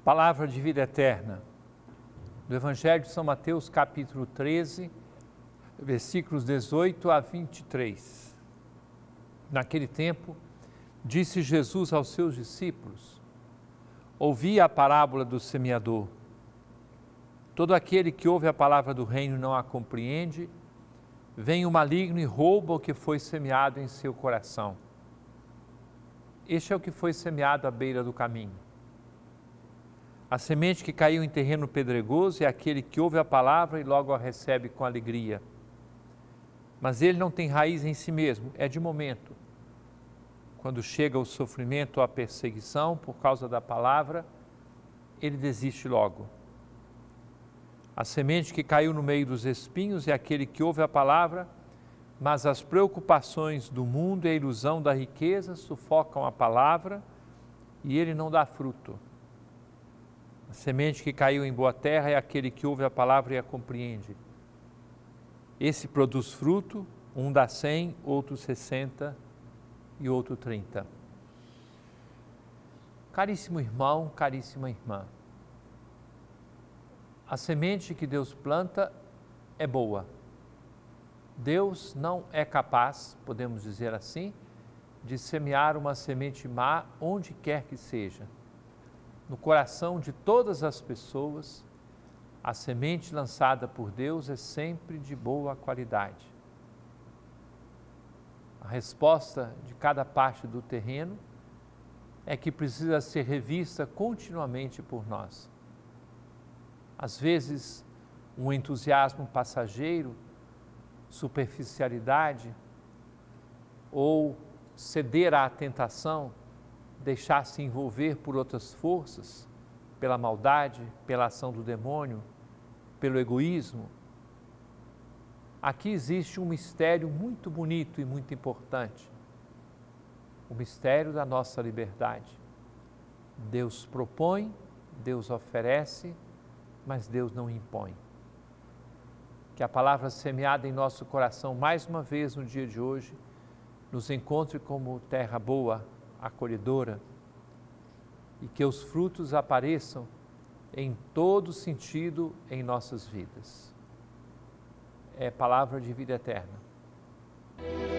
Palavra de vida eterna, do Evangelho de São Mateus, capítulo 13, versículos 18 a 23. Naquele tempo, disse Jesus aos seus discípulos: ouvi a parábola do semeador. Todo aquele que ouve a palavra do reino e não a compreende, vem o maligno e rouba o que foi semeado em seu coração. Este é o que foi semeado à beira do caminho. A semente que caiu em terreno pedregoso é aquele que ouve a palavra e logo a recebe com alegria. Mas ele não tem raiz em si mesmo, é de momento. Quando chega o sofrimento ou a perseguição por causa da palavra, ele desiste logo. A semente que caiu no meio dos espinhos é aquele que ouve a palavra, mas as preocupações do mundo e a ilusão da riqueza sufocam a palavra e ele não dá fruto. A semente que caiu em boa terra é aquele que ouve a palavra e a compreende. Esse produz fruto, um dá 100, outro 60 e outro 30. Caríssimo irmão, caríssima irmã, a semente que Deus planta é boa. Deus não é capaz, podemos dizer assim, de semear uma semente má onde quer que seja. No coração de todas as pessoas, a semente lançada por Deus é sempre de boa qualidade. A resposta de cada parte do terreno é que precisa ser revista continuamente por nós. Às vezes, um entusiasmo passageiro, superficialidade ou ceder à tentação, deixar-se envolver por outras forças, pela maldade, pela ação do demônio, pelo egoísmo. Aqui existe um mistério muito bonito e muito importante, o mistério da nossa liberdade. Deus propõe, Deus oferece, mas Deus não impõe. Que a palavra semeada em nosso coração, mais uma vez no dia de hoje, nos encontre como terra boa, acolhedora, e que os frutos apareçam em todo sentido em nossas vidas. É palavra de vida eterna.